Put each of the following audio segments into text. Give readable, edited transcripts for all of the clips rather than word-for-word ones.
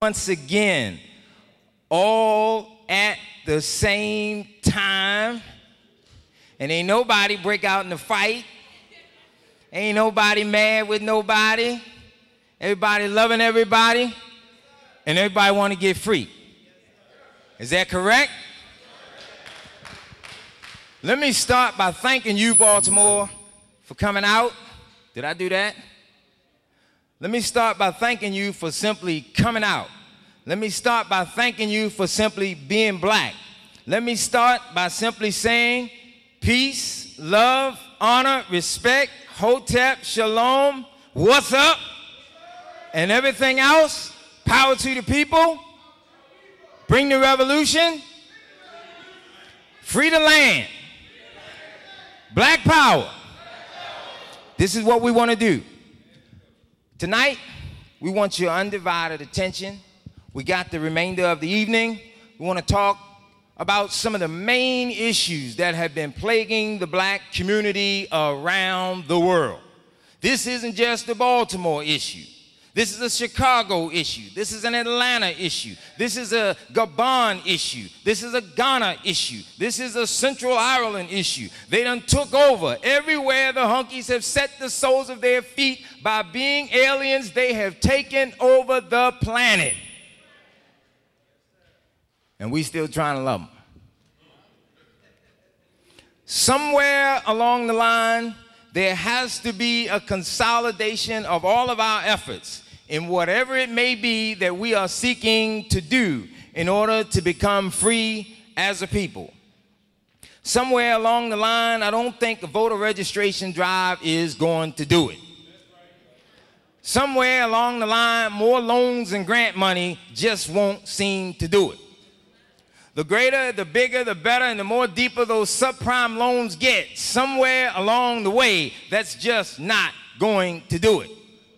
once again, all at the same time, and ain't nobody break out in a fight. Ain't nobody mad with nobody. Everybody loving everybody, and everybody want to get free. Is that correct? Let me start by thanking you, Baltimore, for coming out. Did I do that? Let me start by thanking you for simply coming out. Let me start by thanking you for simply being black. Let me start by simply saying peace, love, honor, respect, hotep, shalom, what's up, and everything else. Power to the people. Bring the revolution. Free the land. Black power. This is what we want to do. Tonight, we want your undivided attention. We got the remainder of the evening. We want to talk about some of the main issues that have been plaguing the black community around the world. This isn't just a Baltimore issue. This is a Chicago issue. This is an Atlanta issue. This is a Gabon issue. This is a Ghana issue. This is a Central Ireland issue. They done took over. Everywhere the hunkies have set the soles of their feet by being aliens, they have taken over the planet. And we still trying to love them. Somewhere along the line, there has to be a consolidation of all of our efforts in whatever it may be that we are seeking to do in order to become free as a people. Somewhere along the line, I don't think a voter registration drive is going to do it. Somewhere along the line, more loans and grant money just won't seem to do it. The greater, the bigger, the better, and the more deeper those subprime loans get, somewhere along the way, that's just not going to do it.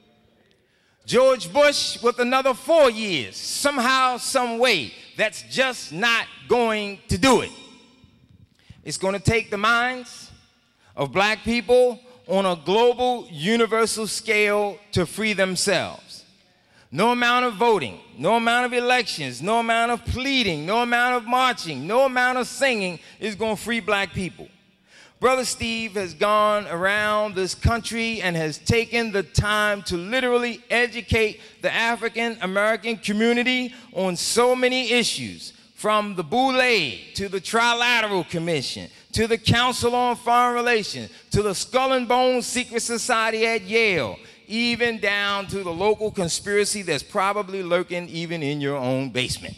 George Bush with another 4 years, somehow, some way, that's just not going to do it. It's going to take the minds of black people on a global, universal scale to free themselves. No amount of voting, no amount of elections, no amount of pleading, no amount of marching, no amount of singing is going to free black people. Brother Steve has gone around this country and has taken the time to literally educate the African American community on so many issues, from the Boule to the Trilateral Commission, to the Council on Foreign Relations, to the Skull and Bones Secret Society at Yale, even down to the local conspiracy that's probably lurking even in your own basement.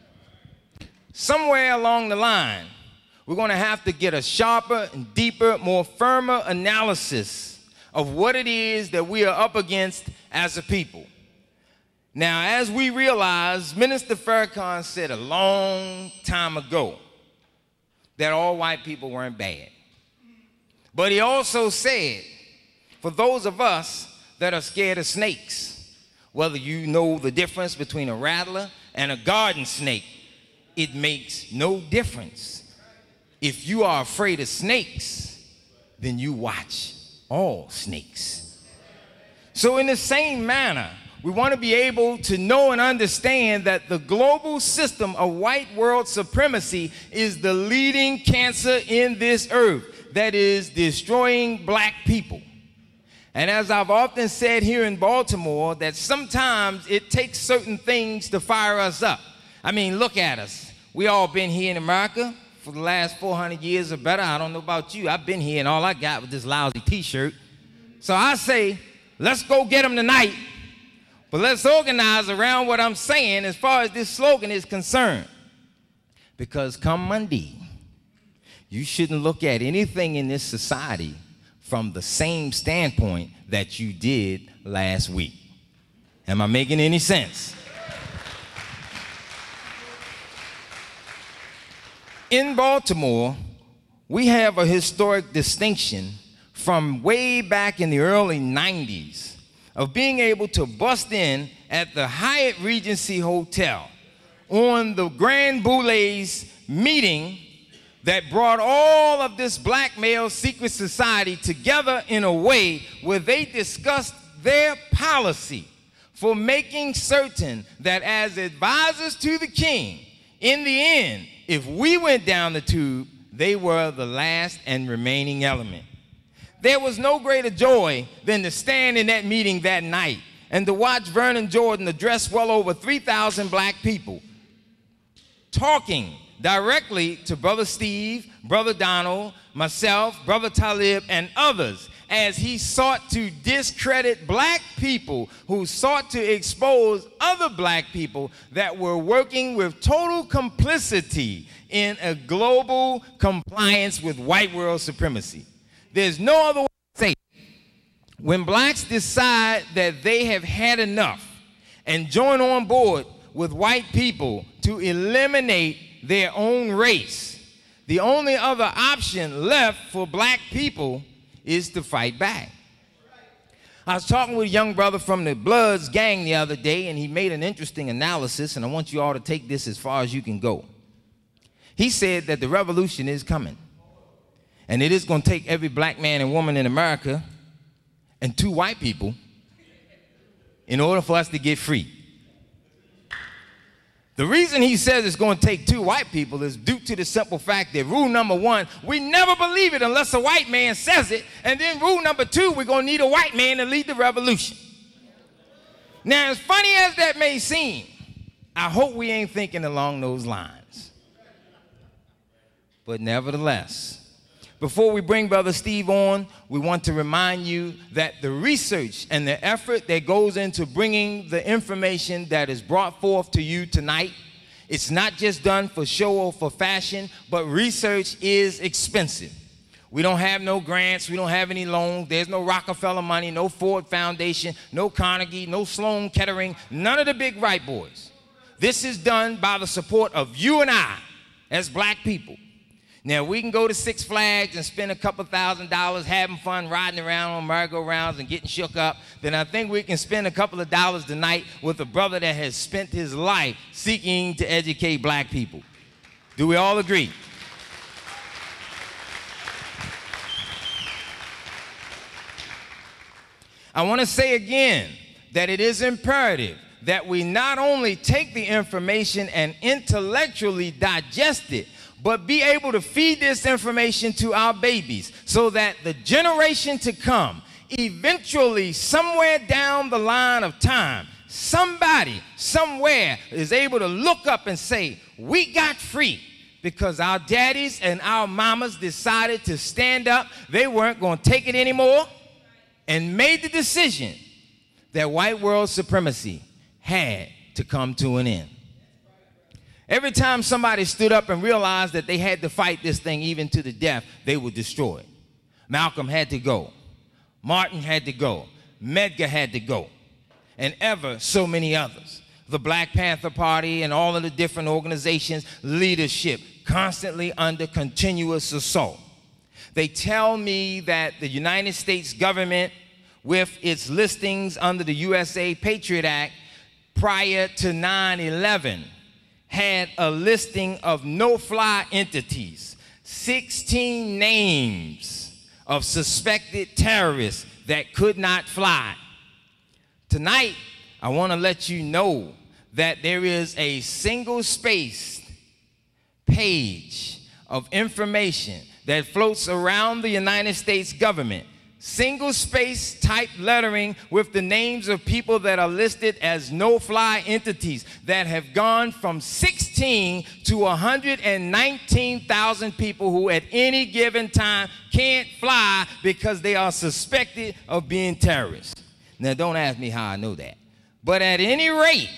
Somewhere along the line, we're going to have to get a sharper and deeper, more firmer analysis of what it is that we are up against as a people. Now, as we realize, Minister Farrakhan said a long time ago that all white people weren't bad. But he also said, for those of us that are scared of snakes, whether you know the difference between a rattler and a garden snake, it makes no difference. If you are afraid of snakes, then you watch all snakes. So in the same manner, we want to be able to know and understand that the global system of white world supremacy is the leading cancer in this earth that is destroying black people. And as I've often said here in Baltimore, that sometimes it takes certain things to fire us up. I mean, look at us. We all been here in America for the last 400 years or better. I don't know about you. I've been here and all I got was this lousy t-shirt. So I say, let's go get them tonight, but let's organize around what I'm saying as far as this slogan is concerned. Because come Monday, you shouldn't look at anything in this society from the same standpoint that you did last week. Am I making any sense? In Baltimore, we have a historic distinction from way back in the early 90s of being able to bust in at the Hyatt Regency Hotel on the Grand Boulet's meeting that brought all of this black male secret society together in a way where they discussed their policy for making certain that as advisors to the king, in the end, if we went down the tube, they were the last and remaining element. There was no greater joy than to stand in that meeting that night and to watch Vernon Jordan address well over 3,000 black people, talking directly to Brother Steve, Brother Donald, myself, Brother Talib, and others, as he sought to discredit black people who sought to expose other black people that were working with total complicity in a global compliance with white world supremacy. There's no other way to say it. When blacks decide that they have had enough and join on board with white people to eliminate their own race, the only other option left for black people is to fight back. I was talking with a young brother from the Bloods gang the other day, and he made an interesting analysis, and I want you all to take this as far as you can go. He said that the revolution is coming, and it is going to take every black man and woman in America and 2 white people in order for us to get free. The reason he says it's going to take 2 white people is due to the simple fact that rule number 1, we never believe it unless a white man says it. And then rule number 2, we're going to need a white man to lead the revolution. Now, as funny as that may seem, I hope we ain't thinking along those lines. But nevertheless, before we bring Brother Steve on, we want to remind you that the research and the effort that goes into bringing the information that is brought forth to you tonight, it's not just done for show or for fashion, but research is expensive. We don't have no grants, we don't have any loans, there's no Rockefeller money, no Ford Foundation, no Carnegie, no Sloan Kettering, none of the big white boys. This is done by the support of you and I as black people. Now, we can go to Six Flags and spend a couple $1,000s having fun riding around on merry-go-rounds and getting shook up. Then I think we can spend a couple of dollars tonight with a brother that has spent his life seeking to educate black people. Do we all agree? I want to say again that it is imperative that we not only take the information and intellectually digest it, but be able to feed this information to our babies so that the generation to come, eventually somewhere down the line of time, somebody, somewhere is able to look up and say, we got free because our daddies and our mamas decided to stand up. They weren't going to take it anymore and made the decision that white world supremacy had to come to an end. Every time somebody stood up and realized that they had to fight this thing even to the death, they were destroyed. Malcolm had to go. Martin had to go. Medgar had to go. And ever so many others. The Black Panther Party and all of the different organizations, leadership, constantly under continuous assault. They tell me that the United States government, with its listings under the USA Patriot Act prior to 9/11, had a listing of no-fly entities, 16 names of suspected terrorists that could not fly. Tonight, I want to let you know that there is a single-spaced page of information that floats around the United States government, single-space type lettering with the names of people that are listed as no-fly entities that have gone from 16 to 119,000 people who at any given time can't fly because they are suspected of being terrorists. Now, don't ask me how I know that. But at any rate,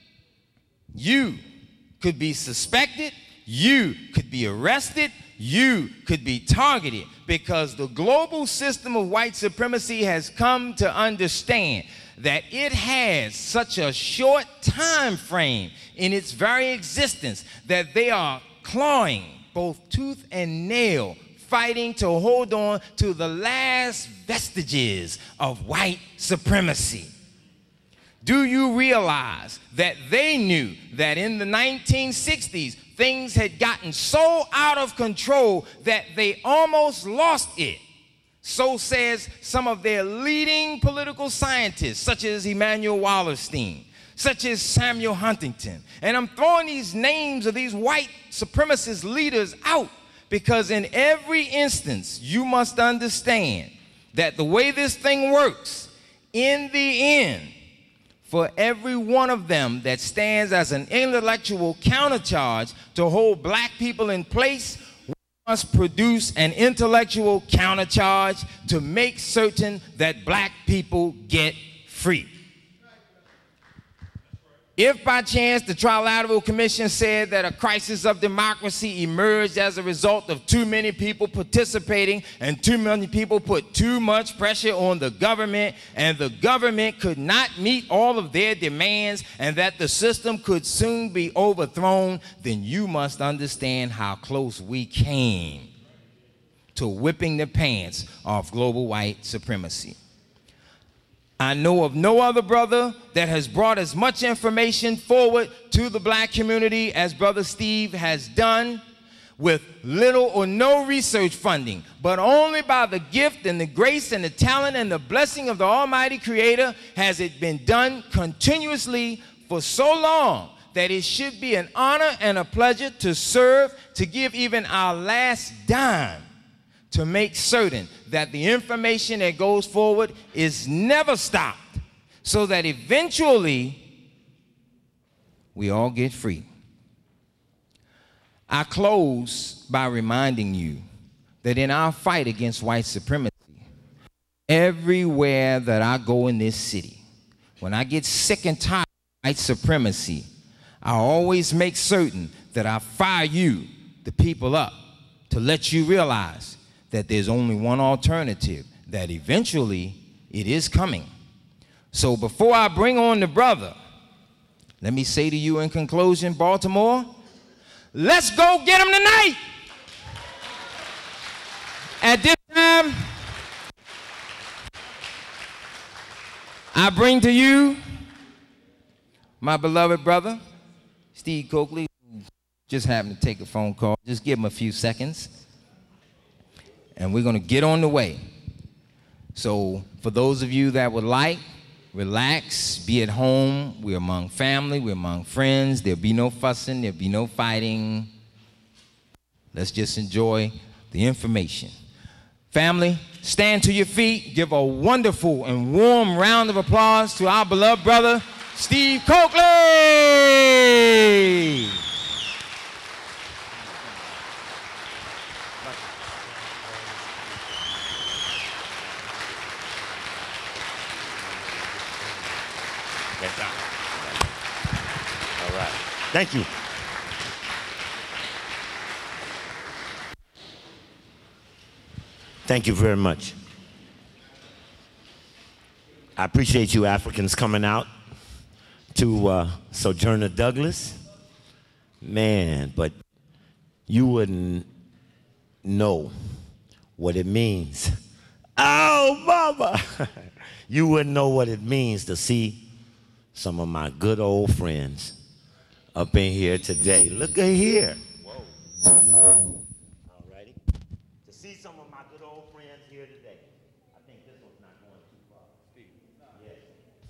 you could be suspected, you could be arrested, you could be targeted because the global system of white supremacy has come to understand that it has such a short time frame in its very existence that they are clawing both tooth and nail, fighting to hold on to the last vestiges of white supremacy. Do you realize that they knew that in the 1960s, things had gotten so out of control that they almost lost it So says some of their leading political scientists, such as Emmanuel Wallerstein, such as Samuel Huntington. And I'm throwing these names of these white supremacist leaders out because in every instance, you must understand that the way this thing works, in the end, for every one of them that stands as an intellectual countercharge to hold black people in place, we must produce an intellectual countercharge to make certain that black people get free. If by chance the Trilateral Commission said that a crisis of democracy emerged as a result of too many people participating and too many people put too much pressure on the government and the government could not meet all of their demands and that the system could soon be overthrown, then you must understand how close we came to whipping the pants off global white supremacy. I know of no other brother that has brought as much information forward to the black community as Brother Steve has done with little or no research funding, but only by the gift and the grace and the talent and the blessing of the Almighty Creator has it been done continuously for so long that it should be an honor and a pleasure to serve, to give even our last dime to make certain that the information that goes forward is never stopped so that eventually we all get free. I close by reminding you that in our fight against white supremacy, everywhere that I go in this city, when I get sick and tired of white supremacy, I always make certain that I fire you, the people, up to let you realize that there's only one alternative, that eventually it is coming. So before I bring on the brother, let me say to you in conclusion, Baltimore, let's go get him tonight. At this time, I bring to you my beloved brother, Steve Coakley, who just happened to take a phone call. Just give him a few seconds. And we're going to get on the way. So for those of you that would like, relax, be at home. We're among family, we're among friends. There'll be no fussing, there'll be no fighting. Let's just enjoy the information. Family, stand to your feet. Give a wonderful and warm round of applause to our beloved brother, Steve Coakley. All right. Thank you. Thank you very much. I appreciate you Africans coming out to Sojourner Douglas. Man, but you wouldn't know what it means. Oh, mama! You wouldn't know what it means to see some of my good old friends up in here today. Look at here. Whoa. All righty. To see some of my good old friends here today. I think this one's not going too far. Yes.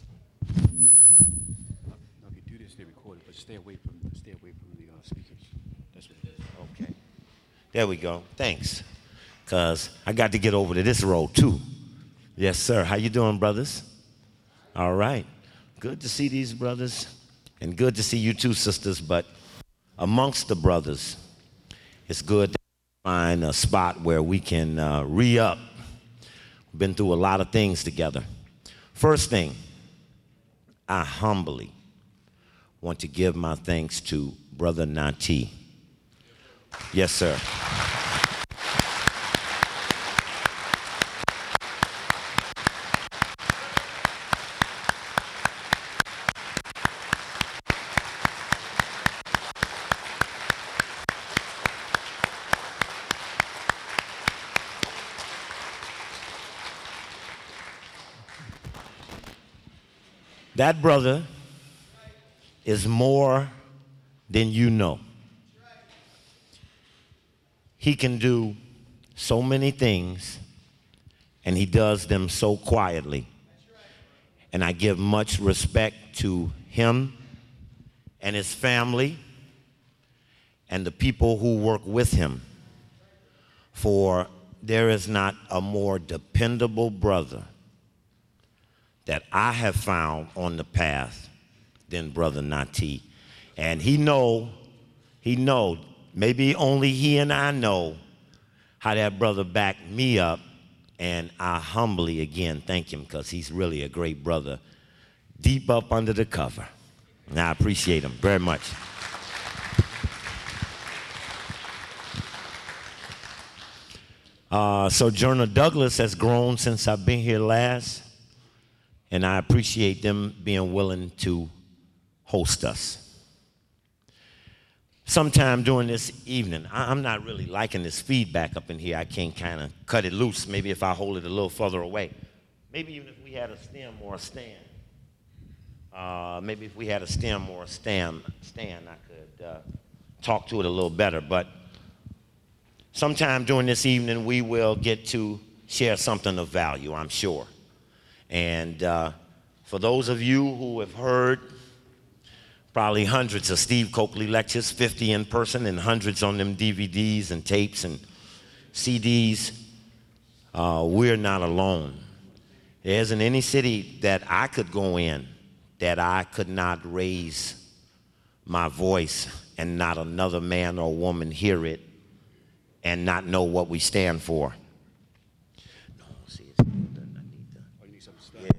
No, if you do this, they record it, but stay away from the speakers. That's what it is. Okay. There we go. Thanks. Because I got to get over to this road, too. Yes, sir. How you doing, brothers? All right. Good to see these brothers, and good to see you too, sisters. But amongst the brothers, it's good to find a spot where we can re-up. We've been through a lot of things together. First thing, I humbly want to give my thanks to Brother Nati. Yes, sir. That brother is more than you know. He can do so many things and he does them so quietly. And I give much respect to him and his family and the people who work with him, for there is not a more dependable brother that I have found on the path than Brother Nati. And he know, maybe only he and I know how that brother backed me up, and I humbly again thank him because he's really a great brother deep up under the cover. And I appreciate him very much. Sojourner Douglas has grown since I've been here last, and I appreciate them being willing to host us. Sometime during this evening, I'm not really liking this feedback up in here. I can't kind of cut it loose. Maybe if I hold it a little further away. Maybe even if we had a stem or a stand. Maybe if we had a stem or a stand, I could talk to it a little better. But sometime during this evening, we will get to share something of value, I'm sure. And for those of you who have heard probably hundreds of Steve Coakley lectures, 50 in person and hundreds on them DVDs and tapes and CDs, we're not alone. There isn't any city that I could go in that I could not raise my voice and not another man or woman hear it and not know what we stand for. No, see, it's not done. I need to. Oh, you need something to start?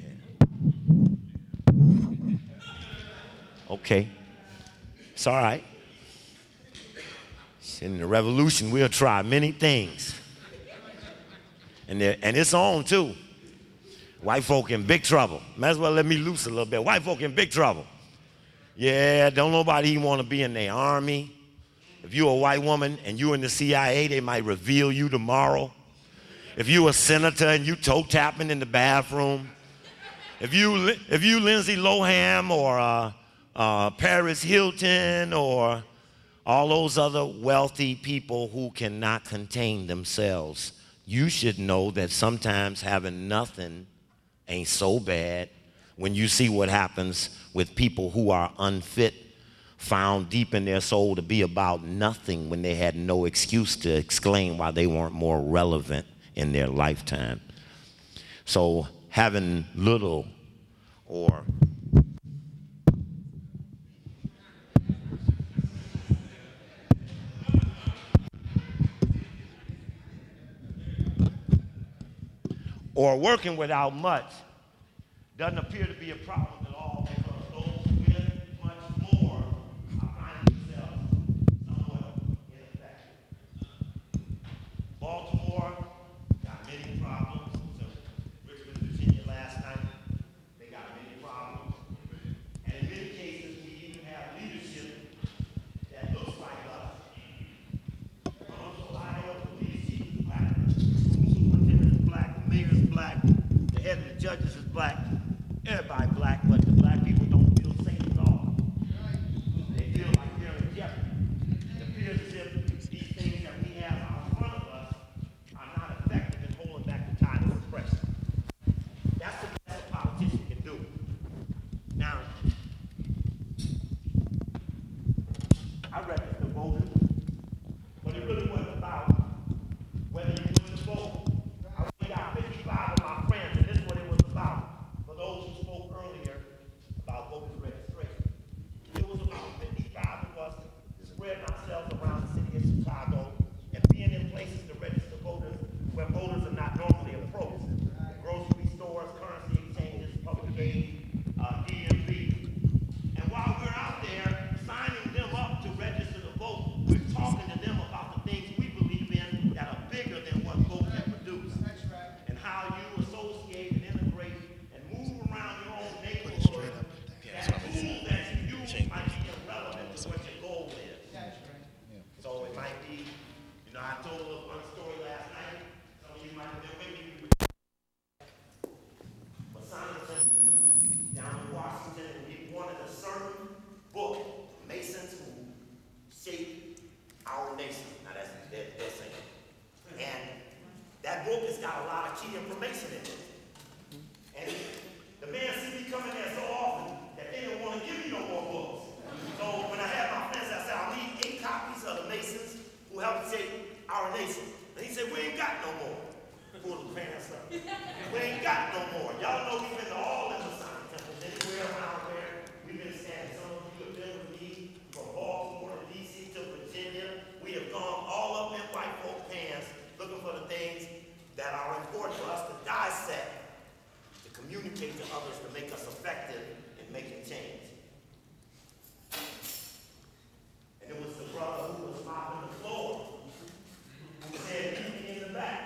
Yeah. Okay. It's all right. In the revolution, we'll try many things. And it's on, too. White folk in big trouble. Might as well let me loose a little bit. White folk in big trouble. Yeah, don't nobody even want to be in the army. If you're a white woman and you're in the CIA, they might reveal you tomorrow. If you're a senator and you toe tapping in the bathroom. If you Lindsay Lohan or Paris Hilton or all those other wealthy people who cannot contain themselves, you should know that sometimes having nothing ain't so bad when you see what happens with people who are unfit, found deep in their soul to be about nothing when they had no excuse to explain why they weren't more relevant in their lifetime. So having little or working without much doesn't appear to be a problem at all, because those with much more are finding themselves somewhat ineffective. Baltimore got many problems. So Richmond, Virginia last night, they got many problems. And in many cases, we even have leadership that looks like us. Ohio, the police chief is black, the superintendent is black, the mayor is black, the head of the judges is black. Everybody black, but the black people don't feel safe at all. They feel like they're in jeopardy. It appears as if these things that we have out in front of us are not effective in holding back the tide of oppression. That's the best a politician can do. Now, I registered voters, but it really wasn't about whether you went to vote. I only got 55 of my friends, and this is what it was about. For those who spoke earlier about voters registration, it was about 55 of us spreading ourselves around the city of Chicago and being in places to register voters where voters are not normally approached. Grocery stores, currency exchanges, public aid, DMV. And while we're out there signing them up to register to vote, we're talking to them about the things we believe in that are bigger than what votes can produce. And how you associate and integrate and move around your own neighborhood, that tool that you use might be irrelevant to what your goal is. So it might be, I told a fun story last night. Some of you might have got a lot of key information in it. And the man see me coming there so often that they don't want to give me no more books. So when I had my friends, I said, I need 8 copies of the Masons who helped shape our nation. And he said, we ain't got no more. Pull the pants up. We ain't got no more. Y'all know we've been to all in the Sun temples, anywhere around where we've been standing. Some of you have been with me from Baltimore to DC to Virginia. We have gone all up in white folk pants looking for the things that are important for us to dissect, to communicate to others, to make us effective in making change. And it was the brother who was mopping the floor who said, meet me in the back.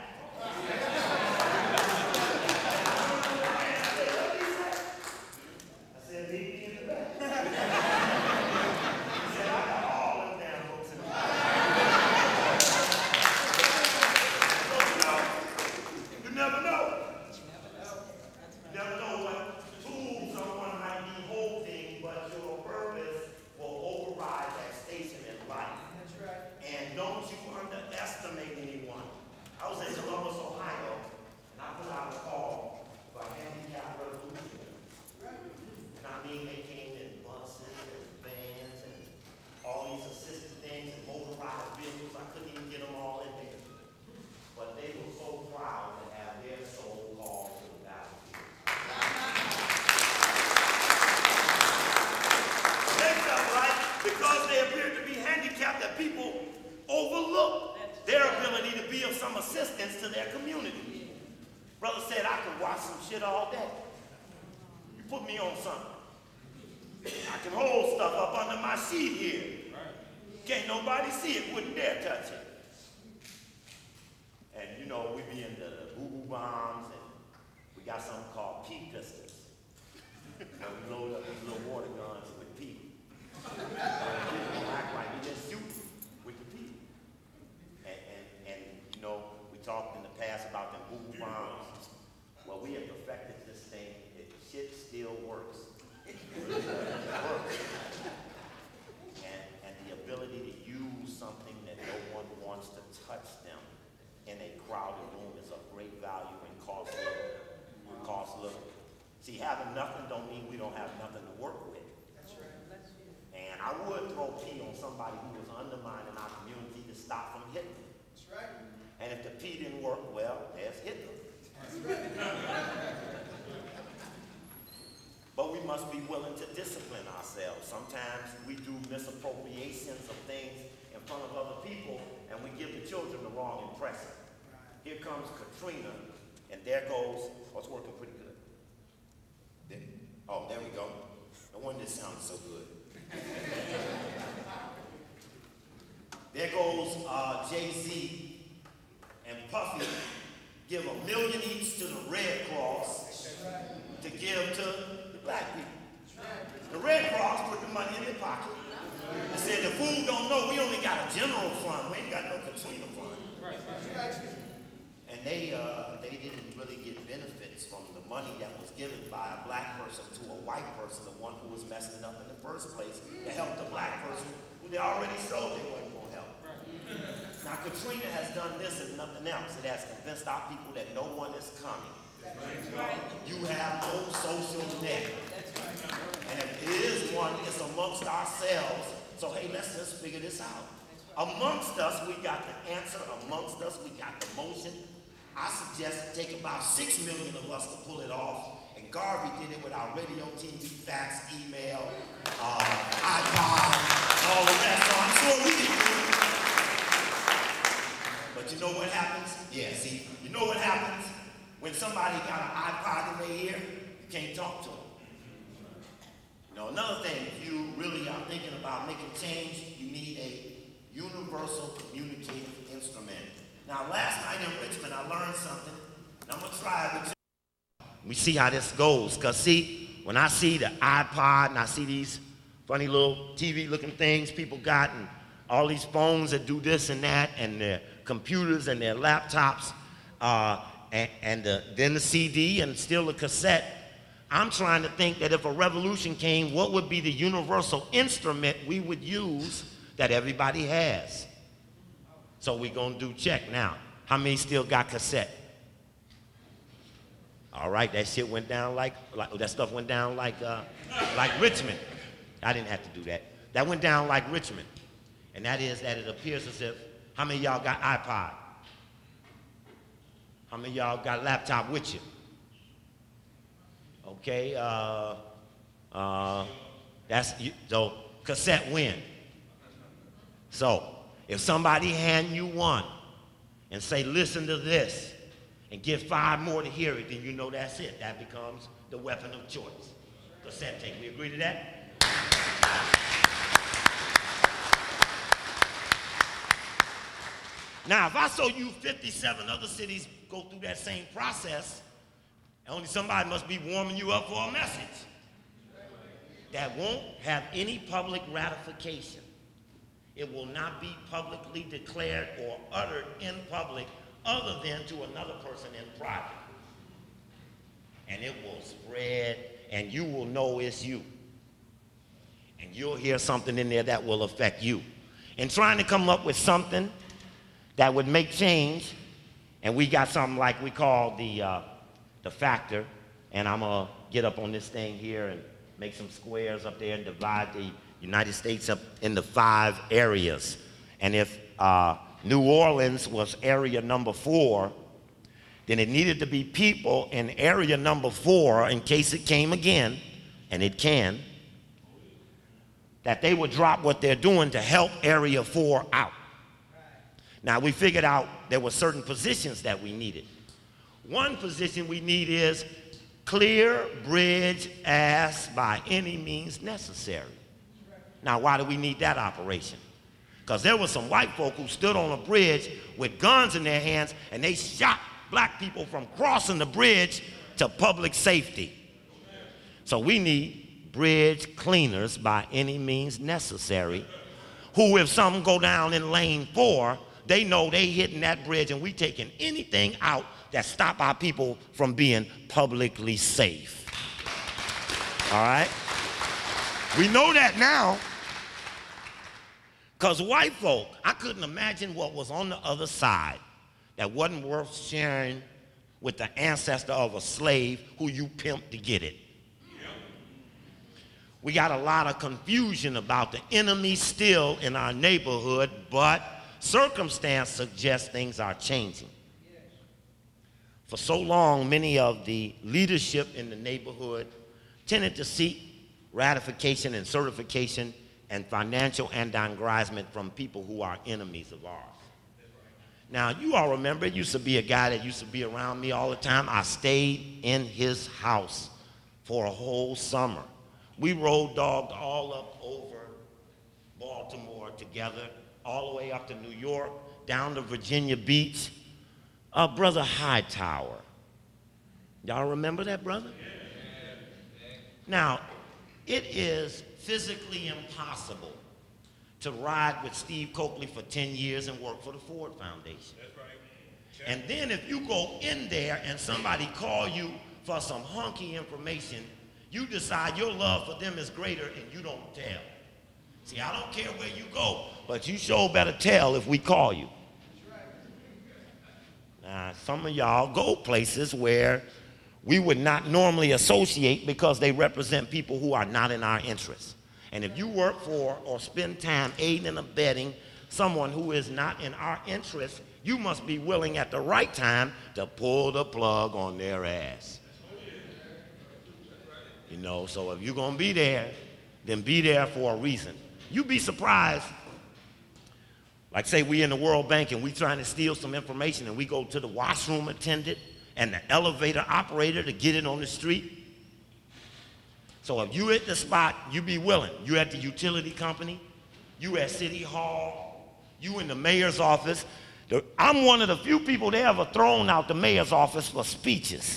See, having nothing don't mean we don't have nothing to work with. That's right. And I would throw P on somebody who was undermining our community to stop from Hitler. That's right. And if the P didn't work, well, there's Hitler. That's right. But we must be willing to discipline ourselves. Sometimes we do misappropriations of things in front of other people, and we give the children the wrong impression. Here comes Katrina, and there goes, oh, it's working pretty good. Oh, there we go. No wonder this sounds so good. There goes Jay-Z and Puffy give $1 million each to the Red Cross to give to the black people. The Red Cross put the money in their pocket. They said, the fool don't know we only got a general fund. We ain't got no Katrina fund. And they didn't really get benefits from the money that was given by a black person to a white person, the one who was messing it up in the first place, to help the black person who they already showed they weren't going to help. Now, Katrina has done this and nothing else. It has convinced our people that no one is coming. You have no social net. And if it is one, it's amongst ourselves. So, hey, let's just figure this out. Amongst us, we got the answer. Amongst us, we got the motion. I suggest take about 6 million of us to pull it off. And Garvey did it with our radio, TV, fax, email, iPod, all the rest. So I'm sure we can do it. But you know what happens? Yeah, see, you know what happens? When somebody got an iPod in their ear, you can't talk to them. You know, another thing, if you really are thinking about making change, you need a universal communicative instrument. Now, last night in Richmond, I learned something, and I'm going to try it with you. We see how this goes, because see, when I see the iPod and I see these funny little TV-looking things people got and all these phones that do this and that and their computers and their laptops then the CD and still the cassette, I'm trying to think that if a revolution came, what would be the universal instrument we would use that everybody has? So we're going to do check now. How many still got cassette? All right, that shit went down like that stuff went down like Richmond. I didn't have to do that. That went down like Richmond. And that is that it appears as if, how many of y'all got iPod? How many of y'all got a laptop with you? Okay, so cassette win. So if somebody hand you one and say, listen to this, and give 5 more to hear it, then you know that's it. That becomes the weapon of choice. Cassette tape. We agree to that? Now, if I show you 57 other cities go through that same process, only somebody must be warming you up for a message that won't have any public ratification. It will not be publicly declared or uttered in public other than to another person in private. And it will spread, and you will know it's you. And you'll hear something in there that will affect you. And trying to come up with something that would make change, and we got something like we call the factor, and I'm gonna get up on this thing here and make some squares up there and divide the United States up into 5 areas. And if New Orleans was area number 4, then it needed to be people in area number 4, in case it came again, and it can, that they would drop what they're doing to help area 4 out. Now, we figured out there were certain positions that we needed. One position we need is clear bridge as by any means necessary. Now, why do we need that operation? Because there were some white folk who stood on a bridge with guns in their hands, and they shot black people from crossing the bridge to public safety. So we need bridge cleaners by any means necessary, who, if something go down in lane 4, they know they hitting that bridge, and we taking anything out that stop our people from being publicly safe. All right? We know that now, because white folk, I couldn't imagine what was on the other side that wasn't worth sharing with the ancestor of a slave who you pimped to get it. We got a lot of confusion about the enemy still in our neighborhood, but circumstance suggests things are changing. For so long, many of the leadership in the neighborhood tended to seek ratification and certification and financial aggrandizement from people who are enemies of ours. Now, you all remember, it used to be a guy that used to be around me all the time. I stayed in his house for a whole summer. We road dogged all up over Baltimore together, all the way up to New York, down to Virginia Beach. Brother Hightower. Y'all remember that brother? Now, it is physically impossible to ride with Steve Coakley for 10 years and work for the Ford Foundation. That's right. And then if you go in there and somebody call you for some honky information, you decide your love for them is greater and you don't tell. See, I don't care where you go, but you sure better tell if we call you. Now, some of y'all go places where we would not normally associate because they represent people who are not in our interest. And if you work for or spend time aiding and abetting someone who is not in our interest, you must be willing at the right time to pull the plug on their ass. You know, so if you're going to be there, then be there for a reason. You'd be surprised. Like, say we in the World Bank and we trying to steal some information and we go to the washroom attendant and the elevator operator to get it on the street. So if you at the spot, you be willing. You at the utility company, you at City Hall, you in the mayor's office. I'm one of the few people they ever thrown out the mayor's office for speeches.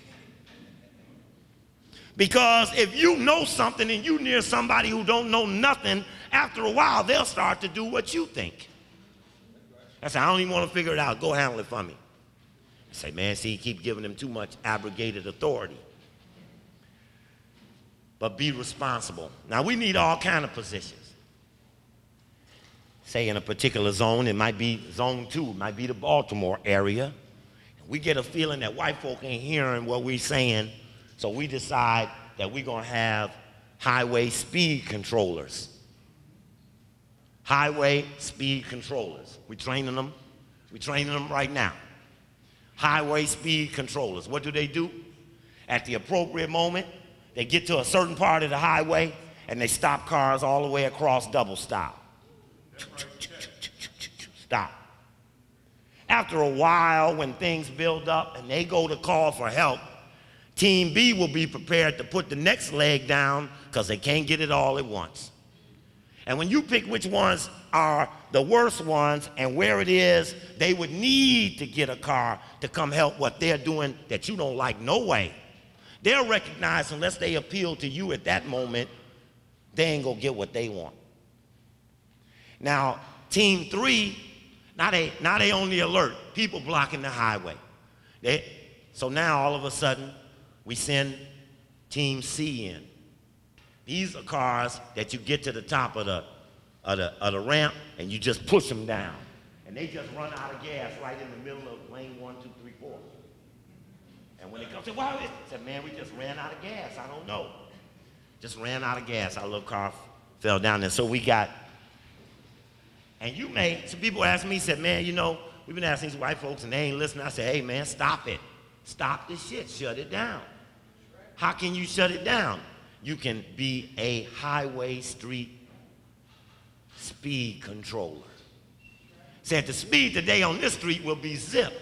Because if you know something and you near somebody who don't know nothing, after a while they'll start to do what you think. I said, I don't even want to figure it out. Go handle it for me. I say, man, see, you keep giving them too much abrogated authority. But be responsible. Now, we need all kind of positions. Say in a particular zone, it might be zone 2, it might be the Baltimore area. we get a feeling that white folk ain't hearing what we're saying, so we decide that we're going to have highway speed controllers. Highway speed controllers. We're training them. We're training them right now. Highway speed controllers. What do? At the appropriate moment, they get to a certain part of the highway and they stop cars all the way across double stop. Stop. After a while, when things build up and they go to call for help, Team B will be prepared to put the next leg down because they can't get it all at once. And when you pick which ones are the worst ones and where it is, they would need to get a car to come help what they're doing that you don't like, no way. They'll recognize unless they appeal to you at that moment, they ain't gonna get what they want. Now, Team 3, now they on the alert. People blocking the highway. So now all of a sudden, we send Team C in. These are cars that you get to the top of the ramp and you just push them down. And they just run out of gas right in the middle of lane 1, 2, 3, 4. And when they come, say, why? I said, man, we just ran out of gas. I don't know. Just ran out of gas. Our little car fell down there. So we got, and some people ask me, said, man, you know, we've been asking these white folks and they ain't listening. I said, hey, man, stop it. Stop this shit. Shut it down. How can you shut it down? You can be a highway street speed controller. Said the speed today on this street will be zip.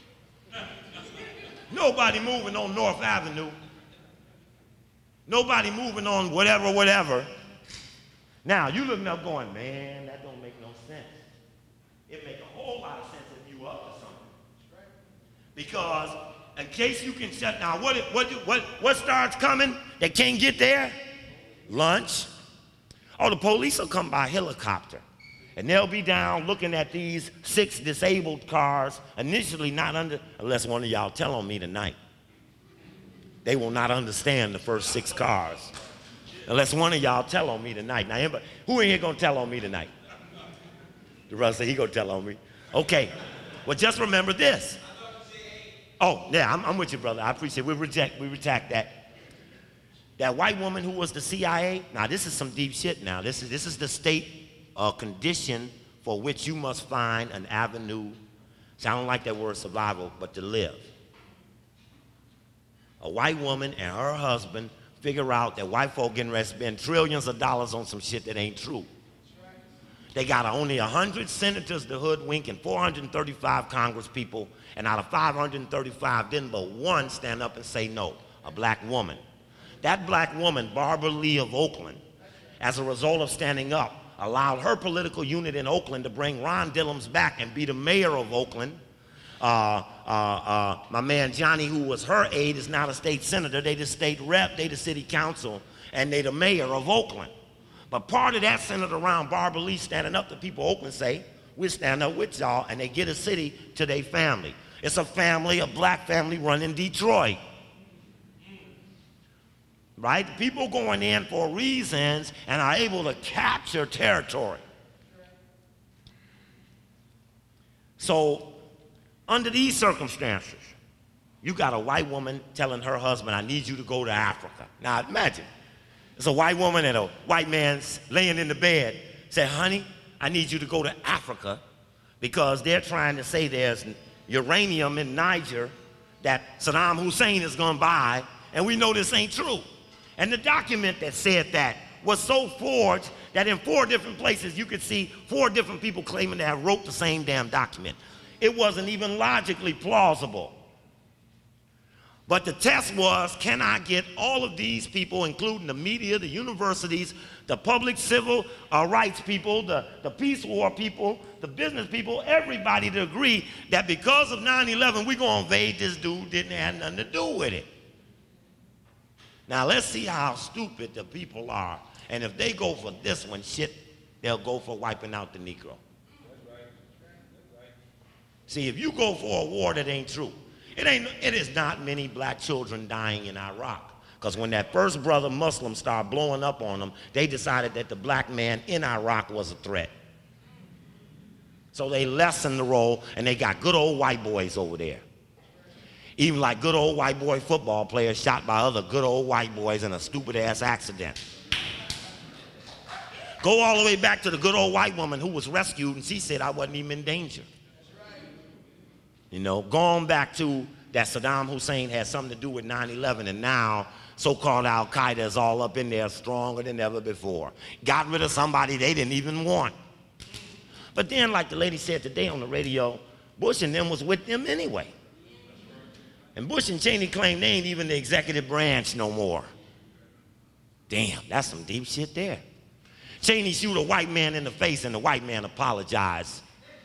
Nobody moving on North Avenue. Nobody moving on whatever. Now, you looking up going, man, that don't make no sense. It make a whole lot of sense if you up to something. Because in case you can shut down, what starts coming that can't get there? Lunch. Oh, the police will come by helicopter. And they'll be down looking at these 6 disabled cars, initially not unless one of y'all tell on me tonight. They will not understand the first 6 cars. Unless one of y'all tell on me tonight. Now, who in here gonna tell on me tonight? The brother said he gonna tell on me. Okay, well just remember this. Oh, yeah, I'm with you, brother. I appreciate it. We retract that. That white woman who was the CIA, now this is some deep shit now. This is the state condition for which you must find an avenue, so I don't like that word survival, but to live. A white woman and her husband figure out that white folk getting ready to spend trillions of dollars on some shit that ain't true. They got only 100 senators to hoodwink and 435 Congress people, and out of 535, didn't but one stand up and say no, a black woman. That black woman, Barbara Lee of Oakland, as a result of standing up, allowed her political unit in Oakland to bring Ron Dillums back and be the mayor of Oakland. My man Johnny, who was her aide, is not a state senator. They the state rep, they the city council, and they the mayor of Oakland. But part of that centered around Barbara Lee standing up to people Oakland say, we'll stand up with y'all, and they get a city to their family. It's a family, a black family running Detroit. Right? People going in for reasons and are able to capture territory. So, under these circumstances, you got a white woman telling her husband, I need you to go to Africa. Now, imagine, it's a white woman and a white man laying in the bed, say, honey, I need you to go to Africa because they're trying to say there's uranium in Niger that Saddam Hussein is going to buy, and we know this ain't true. And the document that said that was so forged that in 4 different places you could see 4 different people claiming to have wrote the same damn document. It wasn't even logically plausible. But the test was, can I get all of these people, including the media, the universities, the public civil rights people, the peace war people, the business people, everybody to agree that because of 9/11, we're going to invade this dude, didn't have nothing to do with it. Now, let's see how stupid the people are. And if they go for this one, shit, they'll go for wiping out the Negro. See, if you go for a war that ain't true, it is not many black children dying in Iraq. Because when that first brother Muslim started blowing up on them, they decided that the black man in Iraq was a threat. So they lessened the role, and they got good old white boys over there. Even like good old white boy football players shot by other good old white boys in a stupid ass accident. Go all the way back to the good old white woman who was rescued and she said I wasn't even in danger. You know, going back to that Saddam Hussein had something to do with 9/11 and now so-called Al-Qaeda is all up in there stronger than ever before. Got rid of somebody they didn't even want. But then, like the lady said today on the radio, Bush and them was with them anyway. And Bush and Cheney claim they ain't even the executive branch no more. Damn, that's some deep shit there. Cheney shoot a white man in the face and the white man apologized.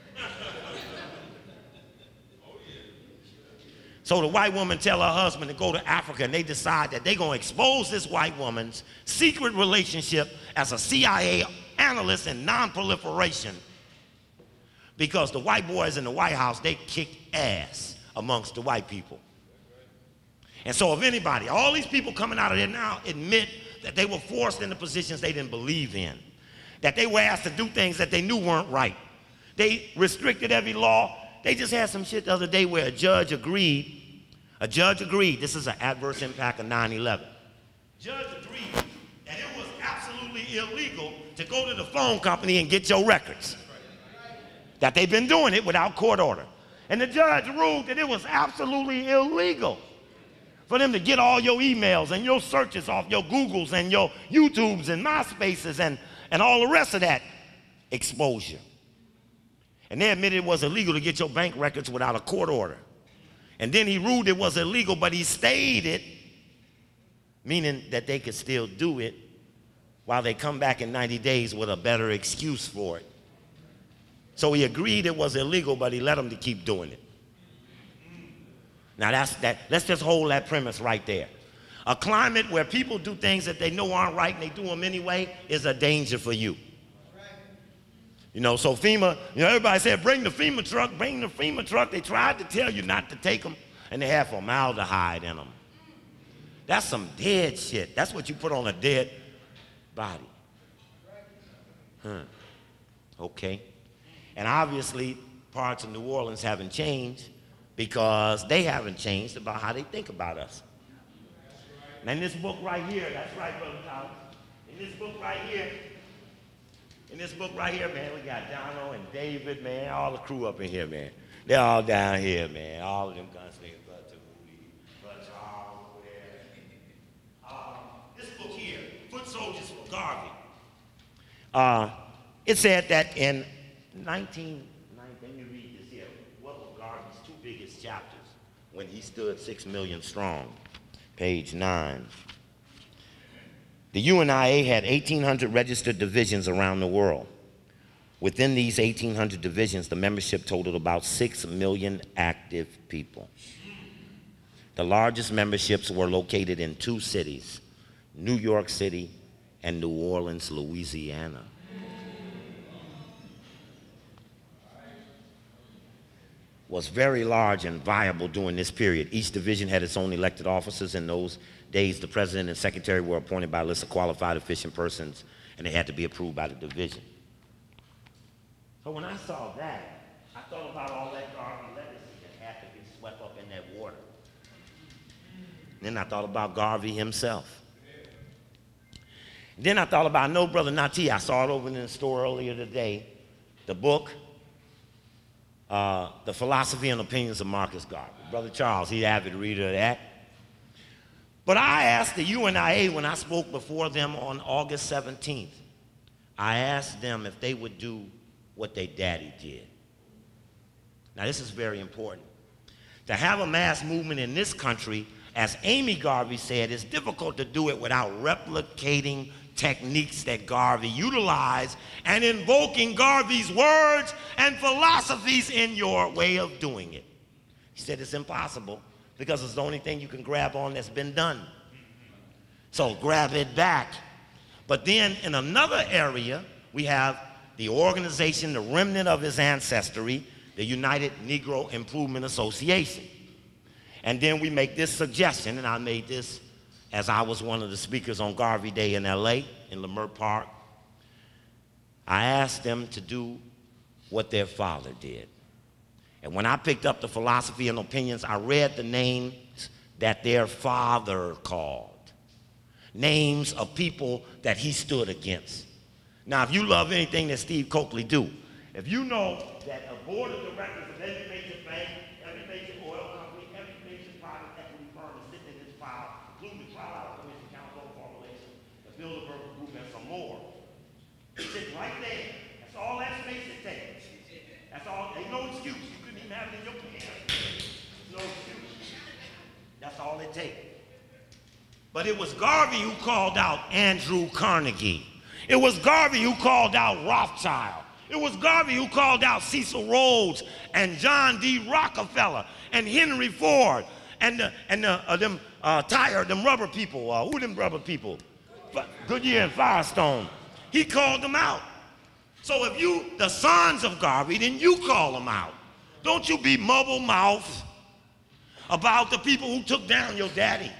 So the white woman tell her husband to go to Africa and they decide that they're going to expose this white woman's secret relationship as a CIA analyst in non-proliferation because the white boys in the White House, they kick ass amongst the white people. And so if anybody, all these people coming out of there now admit that they were forced into positions they didn't believe in, that they were asked to do things that they knew weren't right. They restricted every law. They just had some shit the other day where a judge agreed, this is an adverse impact of 9/11. Judge agreed that it was absolutely illegal to go to the phone company and get your records. That they've been doing it without court order. And the judge ruled that it was absolutely illegal for them to get all your emails and your searches off your Googles and your YouTubes and MySpaces and all the rest of that exposure. And they admitted it was illegal to get your bank records without a court order. And then he ruled it was illegal, but he stayed it, meaning that they could still do it while they come back in 90 days with a better excuse for it. So he agreed it was illegal, but he let them to keep doing it. Now let's just hold that premise right there. A climate where people do things that they know aren't right and they do them anyway is a danger for you. You know, so FEMA, you know, everybody said, bring the FEMA truck, bring the FEMA truck. They tried to tell you not to take them, and they have formaldehyde in them. That's some dead shit. That's what you put on a dead body. Okay. And obviously, parts of New Orleans haven't changed because they haven't changed about how they think about us. And in this book right here, that's right, Brother Tyler. In this book right here, man, we got Donald and David, man, all the crew up in here, man. They're all down here, man. All of them gunslingers, Brother Charles over there. This book here, Foot Soldiers for Garvey. It said that in 1990, let me read this here. What were Garvey's two biggest chapters when he stood 6 million strong? Page 9. The UNIA had 1,800 registered divisions around the world. Within these 1,800 divisions, the membership totaled about 6 million active people. The largest memberships were located in 2 cities, New York City and New Orleans, Louisiana. Was very large and viable during this period. Each division had its own elected officers. In those days, the president and secretary were appointed by a list of qualified, efficient persons, and they had to be approved by the division. So when I saw that, I thought about all that Garvey legacy that had to be swept up in that water. And then I thought about Garvey himself. And then I thought about, I know Brother Nati, I saw it over in the store earlier today, the book, The Philosophy and Opinions of Marcus Garvey. Brother Charles, he's an avid reader of that. But I asked the UNIA when I spoke before them on August 17th, I asked them if they would do what their daddy did. Now this is very important. To have a mass movement in this country, as Amy Garvey said, it's difficult to do it without replicating techniques that Garvey utilized and invoking Garvey's words and philosophies in your way of doing it. He said it's impossible because it's the only thing you can grab on that's been done. So grab it back. But then in another area, we have the organization, the remnant of his ancestry, the United Negro Improvement Association. And then we make this suggestion, and I made this as I was one of the speakers on Garvey Day in LA, in Leimert Park. I asked them to do what their father did. And when I picked up the philosophy and opinions, I read the names that their father called. Names of people that he stood against. Now, if you love anything that Steve Coakley do, if you know that a board of directors of every major bank, every major oil company, every major private equity firm is sitting in this file, including the Trial Commission, Council Formulation, the Bilderberg Group, and some more. It's sitting right there. That's all that space it takes. That's all. Ain't no excuse. You couldn't even have it in your pants. No excuse. That's all it takes. But it was Garvey who called out Andrew Carnegie. It was Garvey who called out Rothschild. It was Garvey who called out Cecil Rhodes and John D. Rockefeller and Henry Ford and them rubber people. Who them rubber people? Goodyear and Firestone. He called them out. So if you, the sons of Garvey, then you call them out. Don't you be mubble mouth about the people who took down your daddy.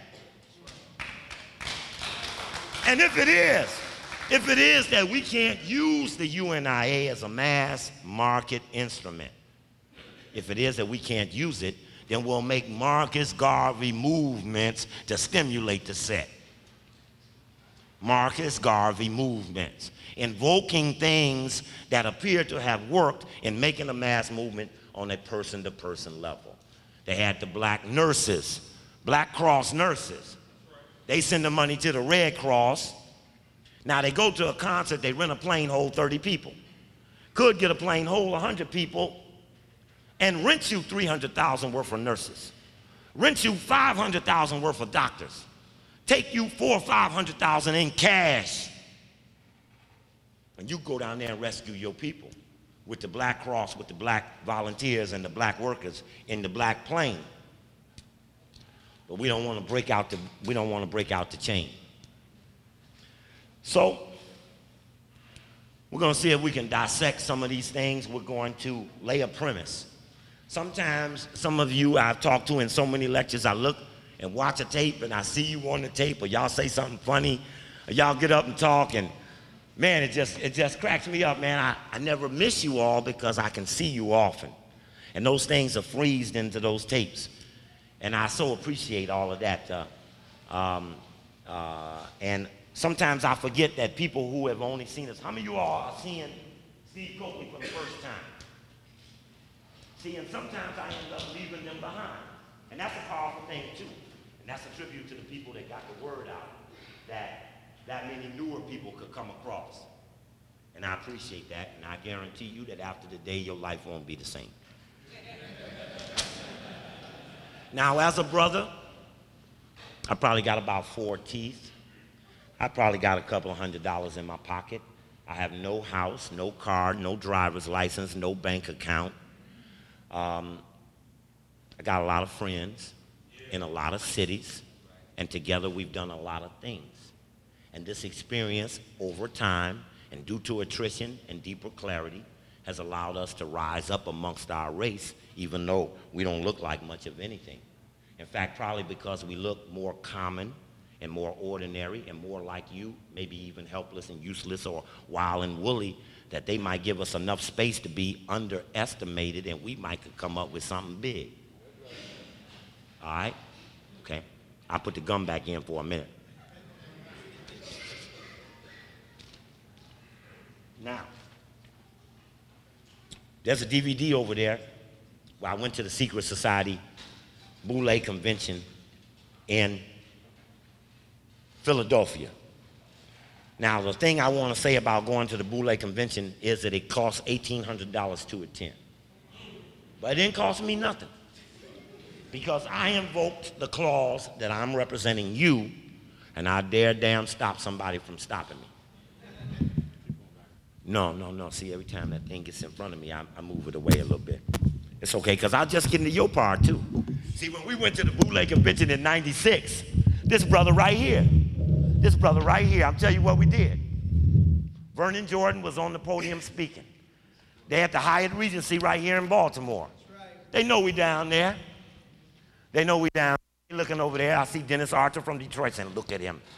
And if it is that we can't use the UNIA as a mass market instrument, if it is that we can't use it, then we'll make Marcus Garvey movements to stimulate the set. Marcus Garvey movements, invoking things that appear to have worked in making a mass movement on a person-to-person level. They had the black nurses, Black Cross nurses. They send the money to the Red Cross. Now they go to a concert, they rent a plane, hold 30 people. Could get a plane, hold 100 people, and rent you $300,000 worth of nurses. Rent you $500,000 worth of doctors. Take you $400,000 or $500,000 in cash. And you go down there and rescue your people with the Black Cross, with the black volunteers and the black workers in the black plane. But we don't want to break out the chain. So we're going to see if we can dissect some of these things. We're going to lay a premise. Sometimes some of you I've talked to in so many lectures, I look and watch a tape and I see you on the tape, or y'all say something funny, or y'all get up and talk, and man, it just cracks me up, man. I never miss you all because I can see you often. And those things are freezed into those tapes. And I so appreciate all of that. And sometimes I forget that people who have only seen us, how many of you all are seeing Steve Coakley for the first time? See, and sometimes I end up leaving them behind. And that's a powerful thing too. And that's a tribute to the people that got the word out, that many newer people could come across. And I appreciate that, and I guarantee you that after the day, your life won't be the same. Now, as a brother, I probably got about 4 teeth. I probably got a couple of $100 in my pocket. I have no house, no car, no driver's license, no bank account. I got a lot of friends in a lot of cities, and together we've done a lot of things. And this experience over time, and due to attrition and deeper clarity, has allowed us to rise up amongst our race, even though we don't look like much of anything. In fact, probably because we look more common and more ordinary and more like you, maybe even helpless and useless or wild and woolly, that they might give us enough space to be underestimated, and we might could come up with something big. All right? Okay. I'll put the gum back in for a minute. Now, there's a DVD over there where I went to the Secret Society Boule Convention in Philadelphia. Now, the thing I want to say about going to the Boule Convention is that it costs $1,800 to attend. But it didn't cost me nothing, because I invoked the clause that I'm representing you, and I dare damn stop somebody from stopping me. No. See, every time that thing gets in front of me, I move it away a little bit. It's okay, because I'll just get into your part, too. See, when we went to the Boule Convention in '96, this brother right here, I'll tell you what we did. Vernon Jordan was on the podium speaking. They had the Hyatt Regency right here in Baltimore. They know we down there. Looking over there, I see Dennis Archer from Detroit saying, look at him.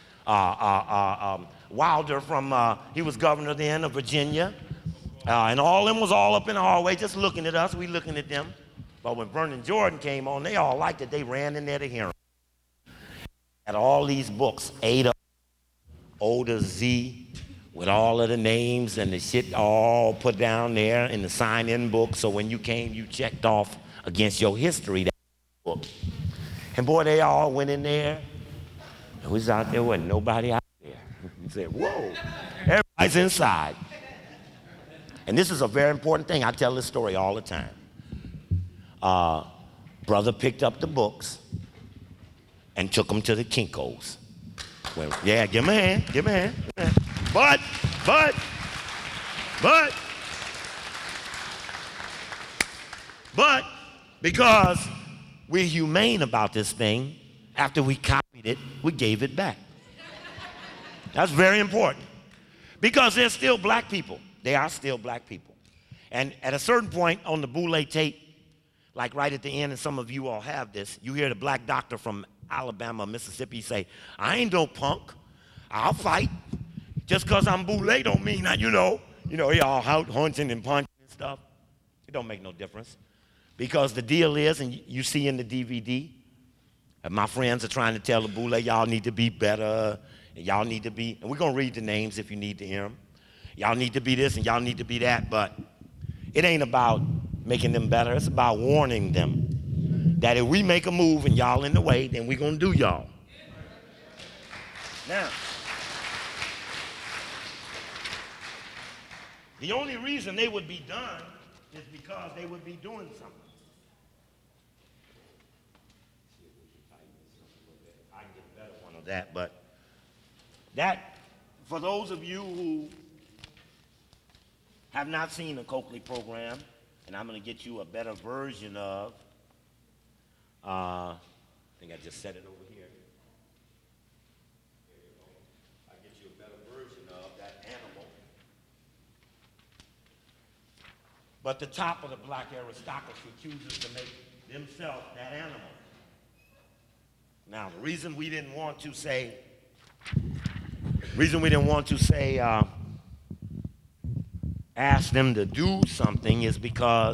Wilder from, he was governor then of Virginia. And all them was all up in the hallway just looking at us. We looking at them. But when Vernon Jordan came on, they all liked it. They ran in there to hear him. Had all these books, A to O to Z, with all of the names and the shit all put down there in the sign-in book. So when you came, you checked off against your history that book. And boy, they all went in there. It was out there, wasn't nobody out there. You said, whoa, everybody's inside. And this is a very important thing. I tell this story all the time. Brother picked up the books and took them to the Kinko's. Well, yeah, give him a hand, give him a hand. Give him a hand. But, because we're humane about this thing, after we copied it, we gave it back. That's very important. Because there's still black people. They are still black people. And at a certain point on the Boule tape, like right at the end, and some of you all have this, you hear the black doctor from Alabama, Mississippi say, I ain't no punk. I'll fight. Just because I'm Boule don't mean that, he all out hunting and punching and stuff. It don't make no difference. Because the deal is, and you see in the DVD, and my friends are trying to tell the Boule, y'all need to be better, and y'all need to be, and we're going to read the names if you need to hear them. Y'all need to be this and y'all need to be that, but it ain't about making them better. It's about warning them that if we make a move and y'all in the way, then we're going to do y'all. Now, the only reason they would be done is because they would be doing something. I can get a better one of that, but that, for those of you who have not seen the Coakley program, and I'm going to get you a better version of, I think I just said it over here. There you go. I'll get you a better version of that animal. But the top of the black aristocracy chooses to make themselves that animal. Now, the reason we didn't want to say, ask them to do something is because